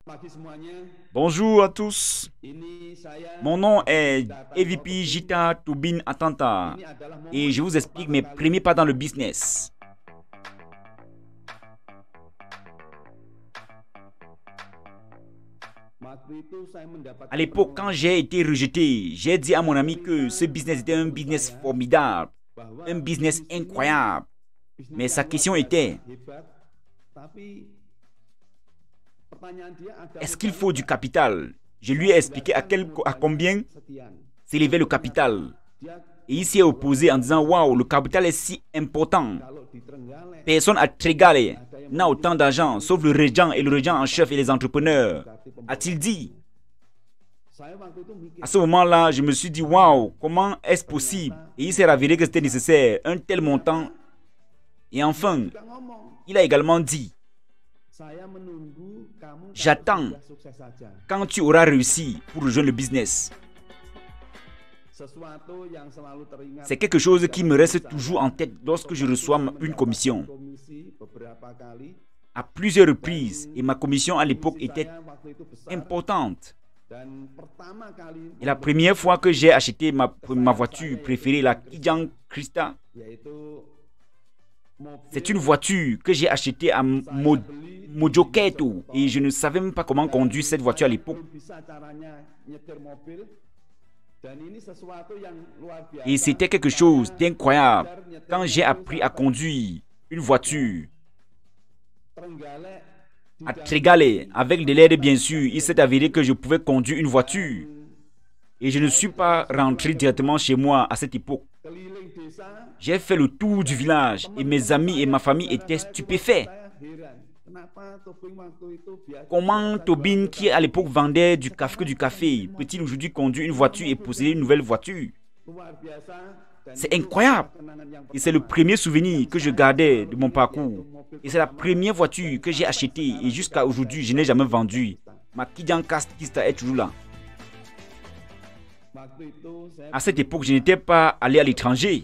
Bonjour à tous. Mon nom est EVP Gita Tubin Atanta et je vous explique mes premiers pas dans le business. À l'époque, quand j'ai été rejeté, j'ai dit à mon ami que ce business était un business formidable, un business incroyable. Mais sa question était: est-ce qu'il faut du capital? Je lui ai expliqué à combien s'élevait le capital. Et il s'est opposé en disant: waouh, le capital est si important. Personne à Trégale n'a autant d'argent, sauf le régent et le régent en chef et les entrepreneurs, a-t-il dit. À ce moment-là, je me suis dit: waouh, comment est-ce possible? Et il s'est avéré que c'était nécessaire, un tel montant. Et enfin, il a également dit: j'attends quand tu auras réussi pour rejoindre le business. C'est quelque chose qui me reste toujours en tête lorsque je reçois une commission. À plusieurs reprises, et ma commission à l'époque était importante. Et la première fois que j'ai acheté ma voiture préférée, la Kijang Krista, c'est une voiture que j'ai achetée à Mojoketo et je ne savais même pas comment conduire cette voiture à l'époque. Et c'était quelque chose d'incroyable quand j'ai appris à conduire une voiture à Trégale, avec de l'aide bien sûr. Il s'est avéré que je pouvais conduire une voiture et je ne suis pas rentré directement chez moi à cette époque. J'ai fait le tour du village et mes amis et ma famille étaient stupéfaits. Comment Tobin, qui à l'époque vendait du café, peut-il aujourd'hui conduire une voiture et posséder une nouvelle voiture? C'est incroyable. Et c'est le premier souvenir que je gardais de mon parcours. Et c'est la première voiture que j'ai achetée et jusqu'à aujourd'hui, je n'ai jamais vendu. Ma Kijang Krista est toujours là. À cette époque, je n'étais pas allé à l'étranger.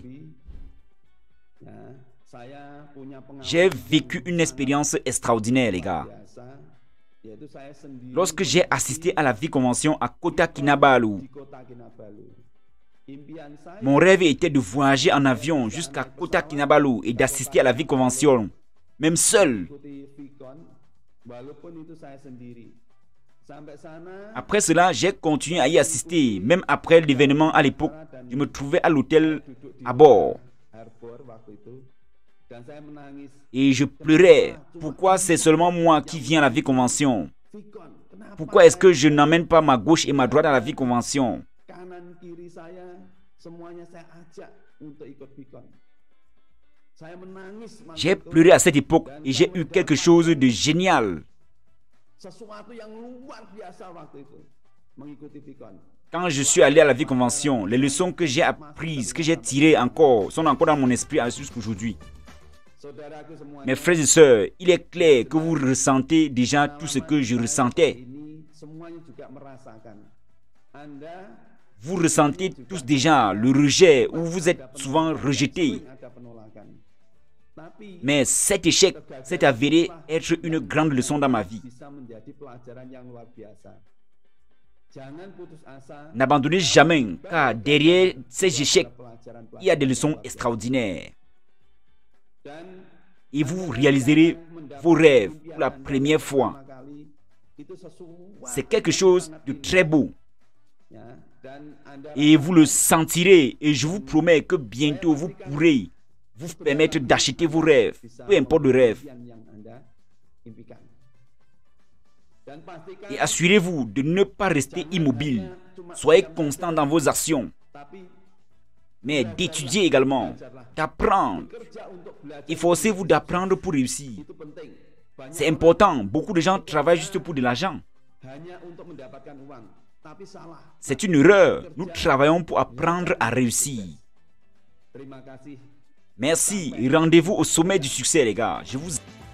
J'ai vécu une expérience extraordinaire, les gars. Lorsque j'ai assisté à la vie convention à Kota Kinabalu, mon rêve était de voyager en avion jusqu'à Kota Kinabalu et d'assister à la vie convention, même seul. Après cela, j'ai continué à y assister. Même après l'événement à l'époque, je me trouvais à l'hôtel à bord. Et je pleurais. Pourquoi c'est seulement moi qui viens à la vie convention? Pourquoi est-ce que je n'emmène pas ma gauche et ma droite à la vie convention? J'ai pleuré à cette époque et j'ai eu quelque chose de génial. Quand je suis allé à la vie convention, les leçons que j'ai apprises, que j'ai tirées encore, sont encore dans mon esprit jusqu'aujourd'hui. Mes frères et sœurs, il est clair que vous ressentez déjà tout ce que je ressentais. Vous ressentez tous déjà le rejet où vous êtes souvent rejetés. Mais cet échec s'est avéré être une grande leçon dans ma vie. N'abandonnez jamais, car derrière ces échecs, il y a des leçons extraordinaires. Et vous réaliserez vos rêves pour la première fois. C'est quelque chose de très beau. Et vous le sentirez. Et je vous promets que bientôt vous pourrez vous permettre d'acheter vos rêves, peu importe le rêve. Et assurez-vous de ne pas rester immobile. Soyez constant dans vos actions. Mais d'étudier également, d'apprendre. Efforcez-vous d'apprendre pour réussir. C'est important. Beaucoup de gens travaillent juste pour de l'argent. C'est une erreur. Nous travaillons pour apprendre à réussir. Merci et rendez-vous au sommet du succès, les gars. Je vous